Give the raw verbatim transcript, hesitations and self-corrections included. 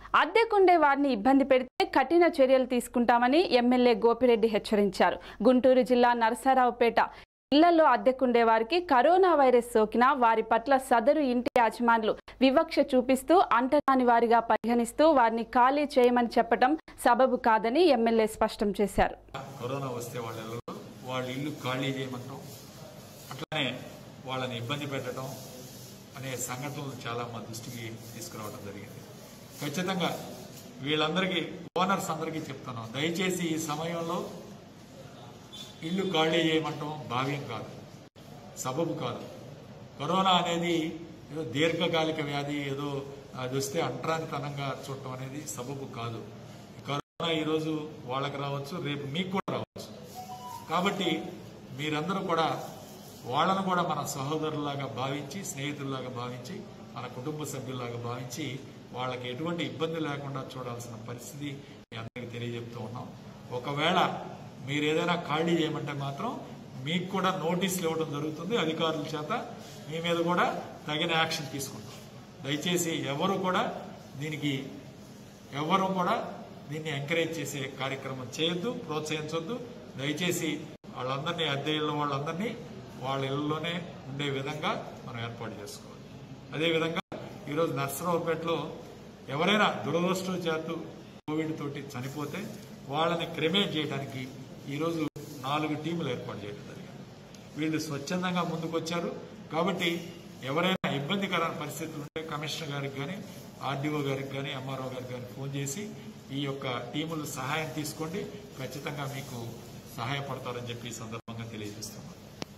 అద్దెకుండే వారిని ఇబ్బంది పెడితే కఠిన చర్యలు తీసుకుంటామని ఎమ్మెల్యే గోపిరెడ్డి హెచ్చరించారు. గుంటూరు జిల్లా నరసరావుపేట ఇళ్లలో అద్దెకుండే వారికి కరోనా వైరస్ సోకినా వారి పట్ల సదరు ఇంటి యాజమానులు వివక్ష చూపిస్తూ అంటరాని వారిగా పరిగణిస్తూ వారిని ఖాళీ చేయమని చెప్పడం సబబు కాదని ఎమ్మెల్యే స్పష్టం చేశారు. కరోనా వస్తే వాళ్ళ వాళ్ళ ఇల్లు ఖాళీ చేయమంటాం, అట్లానే వాళ్ళని ఇబ్బంది పెట్టడం అనే సంఘటనలు చాలా మా దృష్టికి తీసుకురావడం జరిగింది. ఖచ్చితంగా వీళ్ళందరికీ ఓనర్స్ అందరికీ చెప్తున్నాం, దయచేసి ఈ సమయంలో ఇల్లు ఖాళీ చేయమంటాం భావ్యం కాదు, సబబు కాదు. కరోనా అనేది ఏదో దీర్ఘకాలిక వ్యాధి, ఏదో అది వస్తే అంటరానితనంగా చూడటం అనేది సబబు కాదు. కరోనా ఈరోజు వాళ్ళకి రావచ్చు, రేపు మీకు కూడా రావచ్చు. కాబట్టి మీరందరూ కూడా వాళ్ళను కూడా మన సహోదరులాగా భావించి, స్నేహితుల్లాగా భావించి, మన కుటుంబ సభ్యుల్లాగా భావించి వాళ్ళకి ఎటువంటి ఇబ్బంది లేకుండా చూడాల్సిన పరిస్థితి మీ అందరికీ తెలియజెప్తూ ఉన్నాం. ఒకవేళ మీరు ఏదైనా ఖాళీ చేయమంటే మాత్రం మీకు కూడా నోటీసులు ఇవ్వడం జరుగుతుంది అధికారుల చేత, మీ మీద కూడా తగిన యాక్షన్ తీసుకుంటాం. దయచేసి ఎవరు కూడా దీనికి ఎవరు కూడా దీన్ని ఎంకరేజ్ చేసే కార్యక్రమం చేయొద్దు, ప్రోత్సహించొద్దు. దయచేసి వాళ్ళందరినీ, అద్దె ఇళ్ళ వాళ్ళందరినీ వాళ్ళ ఇళ్లలోనే ఉండే విధంగా మనం ఏర్పాటు చేసుకోవాలి. అదేవిధంగా ఈరోజు నర్సరావుపేటలో ఎవరైనా దురదృష్టవశాత్తు కోవిడ్ తోటి చనిపోతే వాళ్ళని క్రిమేట్ చేయడానికి ఈరోజు నాలుగు టీములు ఏర్పాటు చేయడం జరిగింది. వీళ్ళు స్వచ్ఛందంగా ముందుకొచ్చారు. కాబట్టి ఎవరైనా ఇబ్బందికరమైన పరిస్థితులు ఉంటే కమిషనర్ గారికి కానీ, ఆర్డీఓ గారికి కానీ, ఎంఆర్ఓ గారికి కానీ ఫోన్ చేసి ఈ యొక్క టీములు సహాయం తీసుకోండి, ఖచ్చితంగా మీకు సహాయపడతారని చెప్పి ఈ సందర్భంగా తెలియజేస్తున్నాం.